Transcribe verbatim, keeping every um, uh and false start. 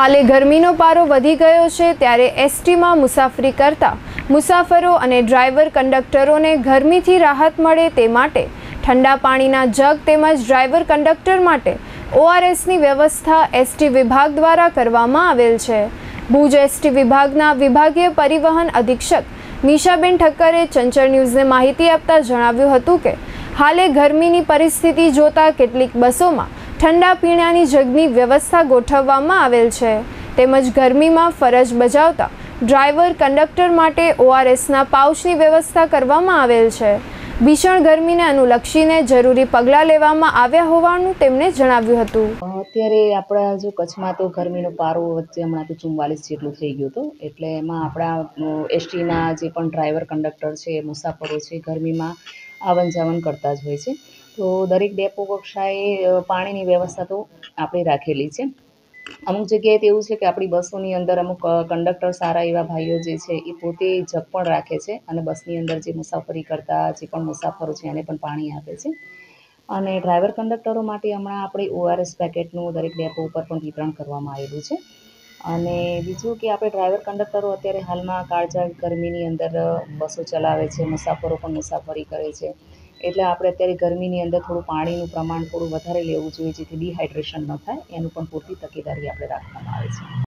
હાલે ગરમીનો પારો વધી ગયો છે ત્યારે એસટીમાં મુસાફરી કરતા મુસાફરો અને ડ્રાઈવર કંડક્ટરોને ગરમીથી રાહત મળે તે માટે ઠંડા પાણીના જગ તેમજ ડ્રાઈવર કંડક્ટર માટે ઓઆરએસની વ્યવસ્થા એસટી વિભાગ દ્વારા કરવામાં આવેલ છે। ભુજ એસટી વિભાગના વિભાગીય પરિવહન અધિક્ષક નિશાબેન ઠક્કરે ચંચળ ન્યૂઝને માહિતી આપતા જણાવ્યું હતું કે હાલે ગરમીની પરિસ્થિતિ જોતા કેટલીક બસોમાં ઠંડા પીણાની જગની વ્યવસ્થા ગોઠવવામાં આવેલ છે તેમજ ગરમીમાં ફરજ બજાવતા ડ્રાઈવર કંડક્ટર માટે ઓઆરએસના પાઉચની વ્યવસ્થા કરવામાં આવેલ છે। ભીષણ ગરમીને અનુલક્ષીને જરૂરી પગલાં લેવામાં આવ્યા હોવાનું તેમણે જણાવ્યું હતું। અત્યારે આપણા જો કચ્છમાં તો ગરમીનો પારો વચ્ચે હમણાં તો ચુમ્માલીસ જેટલું થઈ ગયું હતું, એટલે એમાં આપણા એસટીના જે પણ ડ્રાઈવર કંડક્ટર છે, મુસાફરો છે, ગરમીમાં આવન જાવન કરતા જ હોય છે। તો દરેક ડેપો કક્ષાએ પાણીની વ્યવસ્થા તો આપણે રાખેલી છે। અમુક જગ્યાએ તો એવું છે કે આપણી બસોની અંદર અમુક કંડક્ટર સારા એવા ભાઈઓ જે છે એ પોતે જગ પણ રાખે છે અને બસની અંદર જે મુસાફરી કરતા જે પણ મુસાફરો છે એને પણ પાણી આપે છે। અને ડ્રાઈવર કંડક્ટરો માટે હમણાં આપણે ઓઆરએસ પેકેટનું દરેક ડેપો ઉપર પણ વિતરણ કરવામાં આવેલું છે। અને બીજું કે આપણે ડ્રાઈવર કંડક્ટરો અત્યારે હાલમાં કાળઝાળ ગરમીની અંદર બસો ચલાવે છે, મુસાફરો પણ મુસાફરી કરે છે, એટલે આપણે અત્યારે ગરમીની અંદર થોડું પાણીનું પ્રમાણ થોડું વધારે લેવું જોઈએ જેથી ડિહાઇડ્રેશન ન થાય, એનું પણ પૂરતી તકેદારી આપણે રાખવામાં આવે છે।